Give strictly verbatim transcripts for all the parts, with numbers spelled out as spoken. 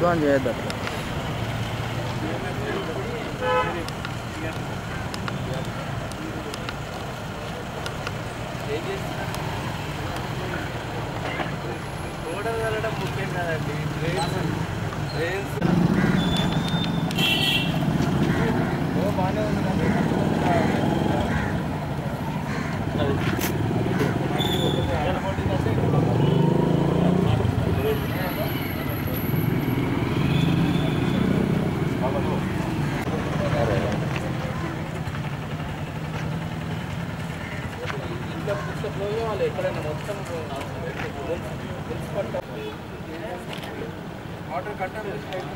అని చేయొద్దు అట్లా. ఓడర్ వెళ్ళడం ముఖ్యం కాదండి. ట్రైన్స్ బాగానే ఉంది. వాళ్ళు ఎక్కడైనా మొత్తం వాటర్ కట్టాలి.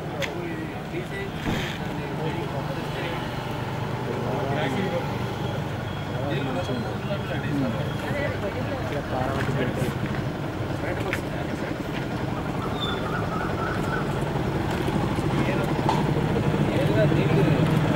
బయటకు వస్తున్నాయి ఏదైనా నీళ్ళు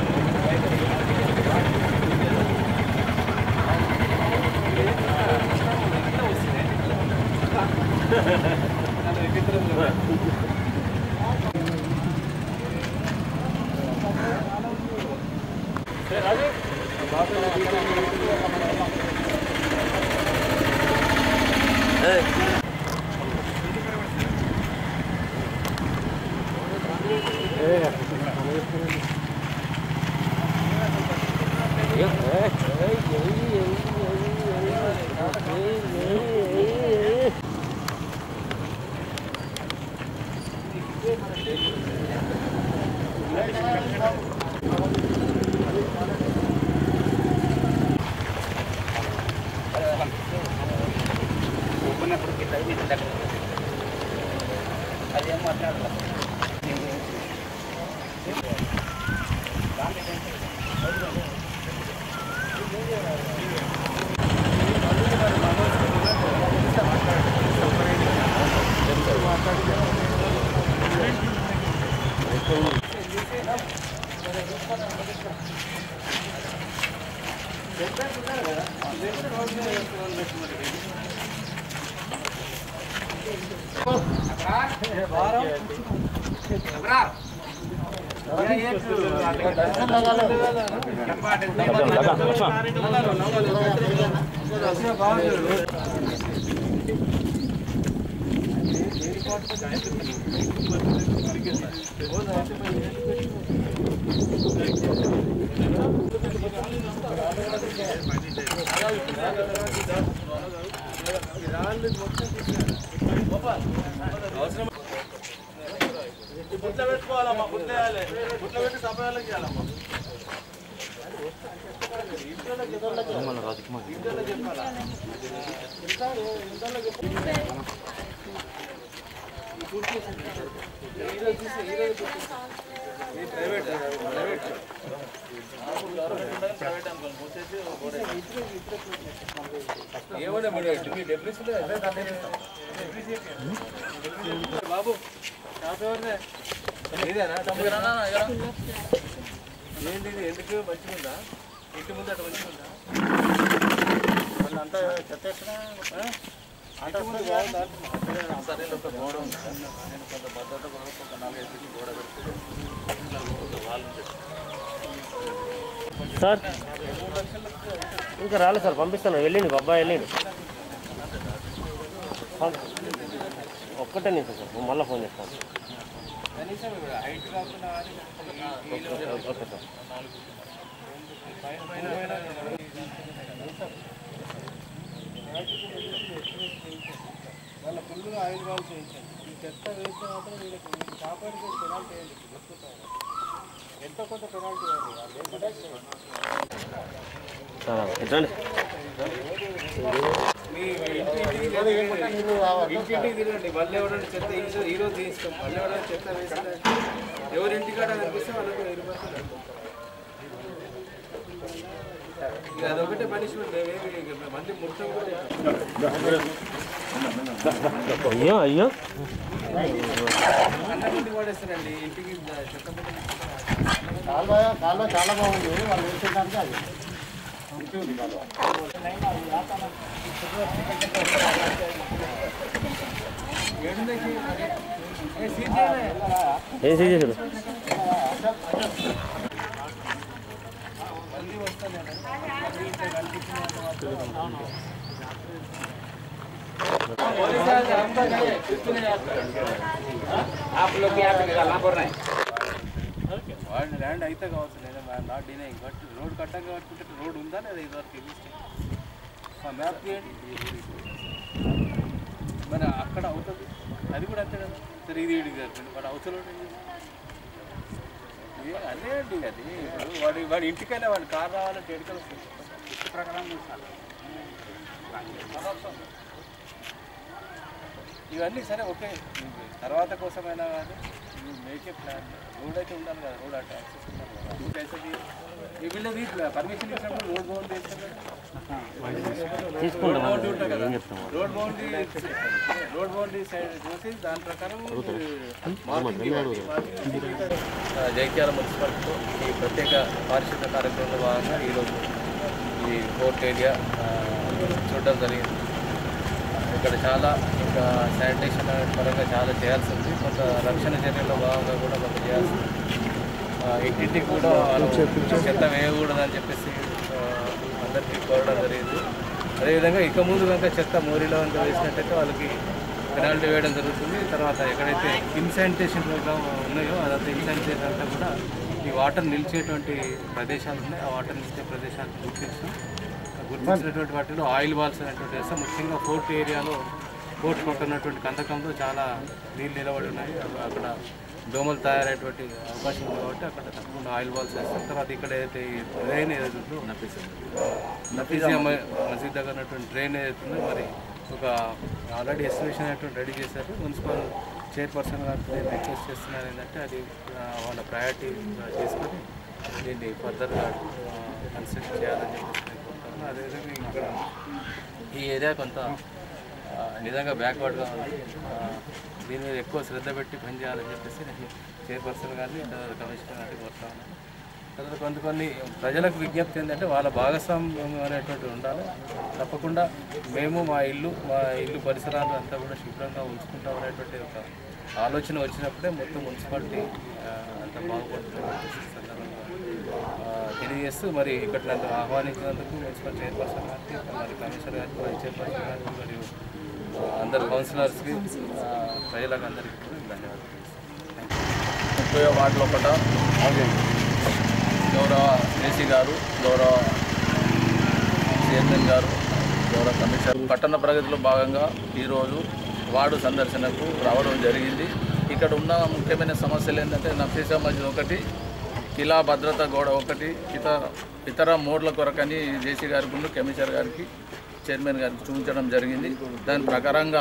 అదేం మాట్లాడాలి. గుట్ల పెట్టుకోవాలమ్మా, గుట్ల వేయాలి. గుట్ల పెట్టి సపయాలకు చేయాలమ్మా. ప్రైవేట్ ప్రైవేట్ ప్రైవేట్ అనుకోండి మూసేసి ఏమన్నా మీరు డెప్రిసిటీ బాబు ఇదేనా తమ్ముడునా ఏంటి ఇది ఎందుకు మంచిగా ఉందా? ఇంటి ముందు అటు మంచిగా ఉందా? వాళ్ళు అంతా చెత్త ఎక్కడ అంటే ముందు బాగుందా? సరే ఒక గోడ ఉంది. నేను కొంత భద్రత కూడా కొంత నాలుగైదు ఫీట్లు గోడ పెట్టి వాళ్ళు సార్ ఇంకా రాలేదు సార్, పంపిస్తాను. వెళ్ళండి బాబాయ్, వెళ్ళండి. ఒక్కటే నిమిషం సార్, మళ్ళీ ఫోన్ చేస్తాను. కనీసం హైట్ కాకుండా ఓకే సార్. వాళ్ళ ఫుల్గా ఆయిల్ బాల్ చేయించండి. ఈ చెత్త వేస్తే మాత్రం వీళ్ళకి కాపాడుకు పెనాల్టీ వేయండి. ఎంతో కొంత పెనాల్టీ ఎట్లండి మీ ఇంటింటికి తిరగండి. మళ్ళీ ఎవరైనా చెత్త ఈరోజు తీస్తాం, మళ్ళీ ఎవరైనా చెత్త వేస్తే ఎవరి ఇంటికాడ కనిపిస్తే వాళ్ళకి వెళ్ళిపోతుంది. ఇక అదొకటే పనిష్మెంట్. మంది మొత్తం అయ్యో అయ్యో అన్నం ఇంటికి పడేస్తారండి. ఇంటికి చెత్త కాలువ కాలువ చాలా బాగుంది. వాళ్ళు వేసేదానికి అది ఇంటి ఉంది కాలువ. ఏం సీజ్ చేశారు? వాడిని ల్యాండ్ అయితే కావచ్చు, లేదా నాట్ డినైయింగ్, బట్ రోడ్ కట్టంగా కట్టుకుంటే రోడ్ ఉందా లేదా ఇదివరకు ఎగ్జిస్టింగ్ మ్యాప్ చేయండి. మరి అక్కడ అవుతుంది, అది కూడా అంతే కదా. సరే ఇది వీడికి జరుగుతుంది, వాడు అవసరం అదే అండి. అది ఇప్పుడు వాడి వాడి ఇంటికైనా వాడి కార్ రావాలంటే ఎడుకలు వస్తుంది ప్రకారం ఇవన్నీ. సరే ఓకే, తర్వాత కోసమైనా కానీ మేకే ప్లాన్ రోడ్ అయితే ఉండాలి కదా, రోడ్ అంటే యాక్సెస్ ఉండాలి కదా. ఇంకైతే ఈ వీళ్ళది పర్మిషన్ ఇచ్చినప్పుడు రోడ్ బౌండరీ వేస్తారు కదా, రోడ్ బౌండరీ ఉంటుంది కదా, road boundary road boundary side చూసి దాని ప్రకారం జైత్యాల మున్సిపాలిటీలో ఈ ప్రత్యేక పారిశుద్ధ కార్యక్రమంలో భాగంగా ఈరోజు ఈ కోర్ట్ ఏరియా చూడడం జరిగింది. ఇక్కడ చాలా ఇంకా శానిటేషన్ పరంగా చాలా చేయాల్సి ఉంది, కొంత రక్షణ చర్యల్లో భాగంగా కూడా కొంత చేయాల్సి ఉంది. ఇంటింటికి కూడా చెత్త వేయకూడదని చెప్పేసి అందరికీ కోరడం జరిగింది. అదేవిధంగా ఇక ముందు కనుక చెత్త మోరీలో కనుక వేసినట్టయితే వాళ్ళకి పెనాల్టీ వేయడం జరుగుతుంది. తర్వాత ఎక్కడైతే ఇన్శానిటేషన్ ప్రోగ్రామ్ ఉన్నాయో అదంతా ఇన్శానిటేషన్ అంతా కూడా ఈ వాటర్ నిలిచేటువంటి ప్రదేశాలు ఉన్నాయి, ఆ వాటర్ నిలిచే ప్రదేశాలను గుర్తించడం గుర్తించినటువంటి వాటిలో ఆయిల్ బాల్స్ అనేటువంటి వేస్తే ముఖ్యంగా ఫోర్ట్ ఏరియాలో ఫోర్ట్ పక్కనటువంటి కందకంలో చాలా నీళ్ళు నిలబడి ఉన్నాయి. అక్కడ దోమలు తయారయ్యేటువంటి అవకాశం ఉంది కాబట్టి అక్కడ తప్పకుండా ఆయిల్ బాల్స్ వేస్తాం. తర్వాత ఇక్కడ ఏదైతే ఈ డ్రైన్ ఏదైతుందో నఫీజియా మసీద్ దగ్గర ఉన్నటువంటి డ్రైన్ ఏదైతుందో మరి ఒక ఆల్రెడీ ఎస్టిమేషన్ అనేటువంటి రెడీ చేశారు. మున్సిపల్ చైర్పర్సన్ గారికి నేను రిక్వెస్ట్ చేస్తున్నాను ఏంటంటే అది వాళ్ళ ప్రయారిటీ చేసుకొని దీన్ని ఫర్దర్గా కన్సిడర్ చేయాలని చెప్పేసి కోరుతాను. అదేవిధంగా ఇక్కడ ఈ ఏరియా కొంత నిజంగా బ్యాక్వర్డ్గా ఉంది, దీని మీద ఎక్కువ శ్రద్ధ పెట్టి పనిచేయాలని చెప్పేసి నేను చైర్పర్సన్ గారిని కమిషనర్ గారిని కోరుతా ఉన్నాను. తర్వాత కొంత కొన్ని ప్రజలకు విజ్ఞప్తి ఏంటంటే వాళ్ళ భాగస్వామ్యం అనేటువంటి ఉండాలి. తప్పకుండా మేము మా ఇల్లు మా ఇల్లు పరిసరాలు అంతా కూడా శుభ్రంగా ఉంచుకుంటాం అనేటువంటి ఒక ఆలోచన వచ్చినప్పుడే మొత్తం మున్సిపాలిటీ అంతా బాగుపడుతుంది సందర్భంగా తెలియజేస్తూ మరి ఇక్కడ నన్ను ఆహ్వానించినందుకు మున్సిపల్ చైర్పర్సన్ గారికి, మరి కమిషనర్ గారికి, వైస్ చైర్పర్సన్ గారికి మరియు అందరు కౌన్సిలర్స్కి ప్రజలకు అందరికీ కూడా ధన్యవాదాలు. ముప్పై వార్డు లోపల గౌరవ ఏసీ గారు, గౌరవ చైర్మన్ గారు, గౌరవ కమిషనర్ పట్టణ ప్రగతిలో భాగంగా ఈరోజు వార్డు సందర్శనకు రావడం జరిగింది. ఇక్కడ ఉన్న ముఖ్యమైన సమస్యలు ఏంటంటే నఫీసా మస్జిద్ ఒకటి, కిలా భద్రత గోడ ఒకటి, ఇతర ఇతర మోడ్ల కొరకని జేసీ గారికి ముందు కమిషనర్ గారికి చైర్మన్ గారికి చూపించడం జరిగింది. దాని ప్రకారంగా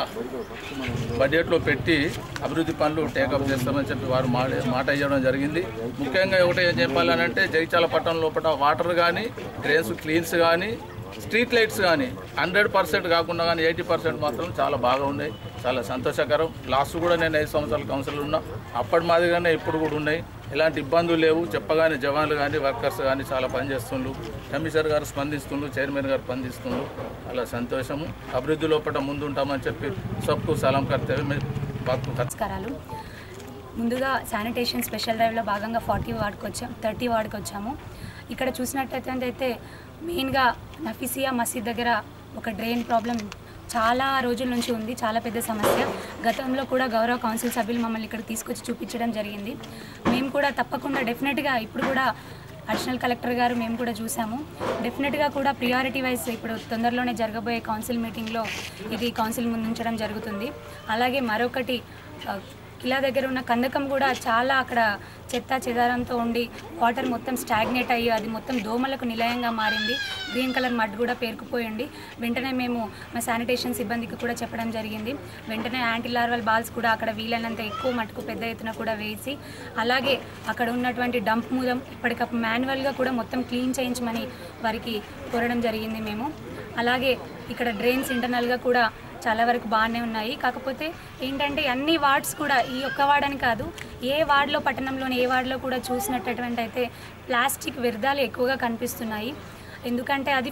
బడ్జెట్లో పెట్టి అభివృద్ధి పనులు టేకప్ చేస్తామని చెప్పి వారు మాట ఇవ్వడం జరిగింది. ముఖ్యంగా ఒకటి ఏం చెప్పాలనంటే జగిత్యాల పట్టణం లోపల వాటర్ కానీ, డ్రైన్స్ క్లీన్స్ కానీ, స్ట్రీట్ లైట్స్ కానీ హండ్రెడ్ పర్సెంట్ కాకుండా కానీ ఎయిటీ పర్సెంట్ మాత్రం చాలా బాగా ఉన్నాయి, చాలా సంతోషకరం. లాస్ట్ కూడా నేను ఐదు సంవత్సరాల కౌన్సిల్ ఉన్నా, అప్పటి మాదిరిగానే ఇప్పుడు కూడా ఉన్నాయి, ఎలాంటి ఇబ్బందులు లేవు. చెప్పగానే జవాన్లు కానీ వర్కర్స్ కానీ చాలా పనిచేస్తుండ్రు, కమిషనర్ గారు స్పందిస్తుండ్రు, చైర్మన్ గారు స్పందిస్తుండ్రు, అలా సంతోషము. అభివృద్ధి లోపల ముందుంటామని చెప్పి సబ్కు సలాం కర్తవ్యం. నమస్కారాలు. ముందుగా శానిటేషన్ స్పెషల్ డ్రైవ్లో భాగంగా ఫార్టీ వార్డుకి వచ్చాము, థర్టీ వార్డుకి వచ్చాము. ఇక్కడ చూసినట్టయితే అయితే మెయిన్గా నఫీసియా మసీద్ దగ్గర ఒక డ్రైన్ ప్రాబ్లం చాలా రోజుల నుంచి ఉంది, చాలా పెద్ద సమస్య. గతంలో కూడా గౌరవ కౌన్సిల్ సభ్యులు మమ్మల్ని ఇక్కడ తీసుకొచ్చి చూపించడం జరిగింది. మేము కూడా తప్పకుండా డెఫినెట్గా ఇప్పుడు కూడా అడిషనల్ కలెక్టర్ గారు మేము కూడా చూసాము, డెఫినెట్గా కూడా ప్రియారిటీ వైజ్ ఇప్పుడు తొందరలోనే జరగబోయే కౌన్సిల్ మీటింగ్లో ఇది కౌన్సిల్ ముందుంచడం జరుగుతుంది. అలాగే మరొకటి కిలా దగ్గర ఉన్న కందకం కూడా చాలా అక్కడ చెత్త చెదారంతో ఉండి వాటర్ మొత్తం స్టాగ్నేట్ అయ్యి అది మొత్తం దోమలకు నిలయంగా మారింది, గ్రీన్ కలర్ మడ్ కూడా పేరుకుపోయింది. వెంటనే మేము మా శానిటేషన్ సిబ్బందికి కూడా చెప్పడం జరిగింది. వెంటనే యాంటీ లార్వల్ బాల్స్ కూడా అక్కడ వీలైనంత ఎక్కువ మటుకు పెద్ద ఎత్తున కూడా వేసి, అలాగే అక్కడ ఉన్నటువంటి డంప్ మూలం ఇప్పటికప్పుడు మాన్యువల్గా కూడా మొత్తం క్లీన్ చేయించమని వారికి కోరడం జరిగింది మేము. అలాగే ఇక్కడ డ్రైన్స్ ఇంటర్నల్గా కూడా చాలా వరకు బాగానే ఉన్నాయి. కాకపోతే ఏంటంటే అన్ని వార్డ్స్ కూడా ఈ ఒక్క వార్డ్ అని కాదు, ఏ వార్డులో పట్టణంలోని ఏ వార్డులో కూడా చూసినటువంటి అయితే ప్లాస్టిక్ వ్యర్థాలు ఎక్కువగా కనిపిస్తున్నాయి. ఎందుకంటే అది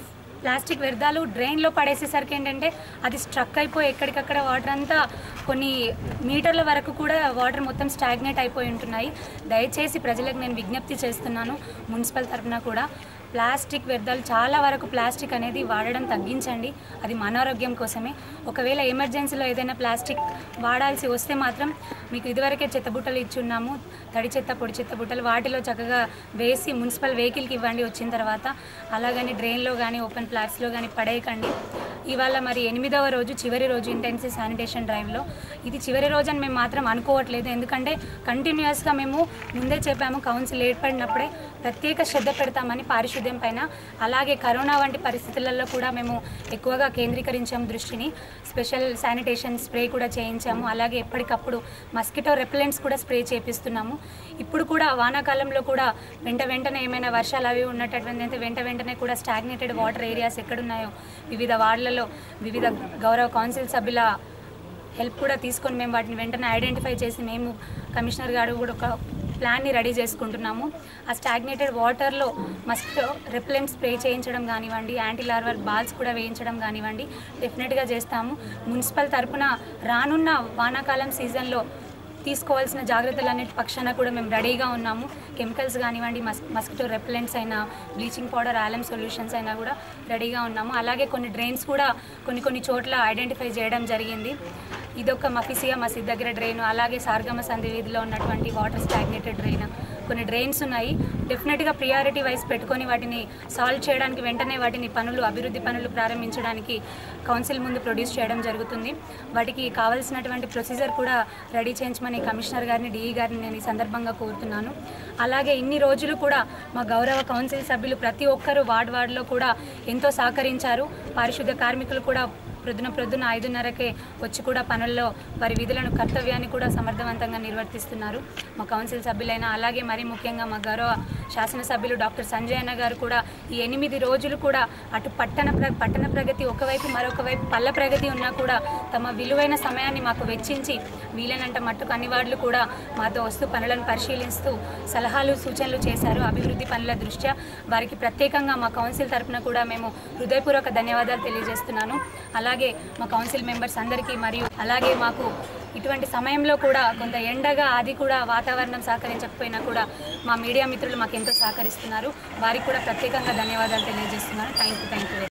ప్లాస్టిక్ వ్యర్థాలు డ్రైన్లో పడేసేసరికి ఏంటంటే అది స్ట్రక్ అయిపోయి ఎక్కడికక్కడ వాటర్ అంతా కొన్ని మీటర్ల వరకు కూడా వాటర్ మొత్తం స్టాగ్నేట్ అయిపోయి ఉంటున్నాయి. దయచేసి ప్రజలకు నేను విజ్ఞప్తి చేస్తున్నాను, మున్సిపల్ తరఫున కూడా ప్లాస్టిక్ వ్యర్థాలు చాలా వరకు ప్లాస్టిక్ అనేది వాడడం తగ్గించండి. అది మన ఆరోగ్యం కోసమే. ఒకవేళ ఎమర్జెన్సీలో ఏదైనా ప్లాస్టిక్ వాడాల్సి వస్తే మాత్రం మీకు ఇదివరకే చెత్తబుట్టలు ఇచ్చున్నాము, తడి చెత్త పొడి చెత్త బుట్టలు, వాటిలో చక్కగా వేసి మున్సిపల్ వెహికల్కి ఇవ్వండి వచ్చిన తర్వాత. అలాగని డ్రైన్లో కానీ ఓపెన్ ఫ్లాట్స్లో కానీ పడేయకండి. ఇవాళ మరి ఎనిమిదవ రోజు చివరి రోజు ఇంటెన్సివ్ శానిటేషన్ డ్రైవ్లో. ఇది చివరి రోజు అని మేము మాత్రం అనుకోవట్లేదు, ఎందుకంటే కంటిన్యూస్గా మేము ముందే చెప్పాము కౌన్సిల్ ఏర్పడినప్పుడే ప్రత్యేక శ్రద్ధ పెడతామని పారిశుద్ధ్యం పైన. అలాగే కరోనా వంటి పరిస్థితులలో కూడా మేము ఎక్కువగా కేంద్రీకరించాము దృష్టిని. స్పెషల్ శానిటేషన్ స్ప్రే కూడా చేయించాము. అలాగే ఎప్పటికప్పుడు మస్కిటో రెపెలెంట్స్ కూడా స్ప్రే చేపిస్తున్నాము. ఇప్పుడు కూడా వానాకాలంలో కూడా వెంట వెంటనే ఏమైనా వర్షాలు అవి ఉన్నటువంటి వెంట వెంటనే కూడా స్టాగ్నేటెడ్ వాటర్ ఏరియాస్ ఎక్కడున్నాయో వివిధ వార్డులలో వివిధ గౌరవ కౌన్సిల్ సభ్యుల హెల్ప్ కూడా తీసుకొని మేము వాటిని వెంటనే ఐడెంటిఫై చేసి మేము కమిషనర్ గారు కూడా ఒక ప్లాన్ని రెడీ చేసుకుంటున్నాము. ఆ స్టాగ్నేటెడ్ వాటర్లో మస్కిటో రెపెలెంట్ స్ప్రే చేయించడం కానివ్వండి, యాంటీ లార్వల్ బాల్స్ కూడా వేయించడం కానివ్వండి డెఫినెట్గా చేస్తాము. మున్సిపల్ తరఫున రానున్న వానాకాలం సీజన్లో తీసుకోవాల్సిన జాగ్రత్తలన్నిటి పక్షాన కూడా మేము రెడీగా ఉన్నాము. కెమికల్స్ కానివ్వండి, మస్ మస్కిటో రెపెలెంట్స్ అయినా, బ్లీచింగ్ పౌడర్, ఆలం సొల్యూషన్స్ అయినా కూడా రెడీగా ఉన్నాము. అలాగే కొన్ని డ్రైన్స్ కూడా కొన్ని కొన్ని చోట్ల ఐడెంటిఫై చేయడం జరిగింది. ఇదొక మఫిసియా మసీద్ దగ్గర డ్రైన్, అలాగే సార్గమ సంధి వీధిలో ఉన్నటువంటి వాటర్ స్టాగ్నేటెడ్ డ్రైన్, కొన్ని డ్రైన్స్ ఉన్నాయి. డెఫినెట్గా ప్రియారిటీ వైజ్ పెట్టుకొని వాటిని సాల్వ్ చేయడానికి వెంటనే వాటిని పనులు అభివృద్ధి పనులు ప్రారంభించడానికి కౌన్సిల్ ముందు ప్రొడ్యూస్ చేయడం జరుగుతుంది. వాటికి కావాల్సినటువంటి ప్రొసీజర్ కూడా రెడీ చేయించమని కమిషనర్ గారిని, డిఈ గారిని నేను ఈ సందర్భంగా కోరుతున్నాను. అలాగే ఇన్ని రోజులు కూడా మా గౌరవ కౌన్సిల్ సభ్యులు ప్రతి ఒక్కరూ వార్డు వార్డులో కూడా ఎంతో సహకరించారు. పారిశుద్ధ కార్మికులు కూడా ప్రొద్దున ప్రొద్దున ఐదున్నరకే వచ్చి కూడా పనుల్లో వారి విధులను కర్తవ్యాన్ని కూడా సమర్థవంతంగా నిర్వర్తిస్తున్నారు మా కౌన్సిల్ సభ్యులైన. అలాగే మరీ ముఖ్యంగా మా గౌరవ శాసనసభ్యులు డాక్టర్ సంజయ్ అన్న గారు కూడా ఈ ఎనిమిది రోజులు కూడా అటు పట్టణ ప్ర పట్టణ ప్రగతి ఒకవైపు మరొక వైపు పల్లె ప్రగతి ఉన్నా కూడా తమ విలువైన సమయాన్ని మాకు వెచ్చించి వీలైనంత మట్టుకు అన్ని వార్డులు కూడా మాతో వస్తూ పనులను పరిశీలిస్తూ సలహాలు సూచనలు చేశారు అభివృద్ధి పనుల దృష్ట్యా. వారికి ప్రత్యేకంగా మా కౌన్సిల్ తరఫున కూడా మేము హృదయపూర్వక ధన్యవాదాలు తెలియజేస్తున్నాను. అలాగే మా కౌన్సిల్ మెంబర్స్ అందరికీ మరియు అలాగే మాకు ఇటువంటి సమయంలో కూడా కొంత ఎండగా అది కూడా వాతావరణం సహకరించకపోయినా కూడా మా మీడియా మిత్రులు మాకు ఎంతో సహకరిస్తున్నారు. వారికి కూడా ప్రత్యేకంగా ధన్యవాదాలు తెలియజేస్తున్నాను. Thank you thank you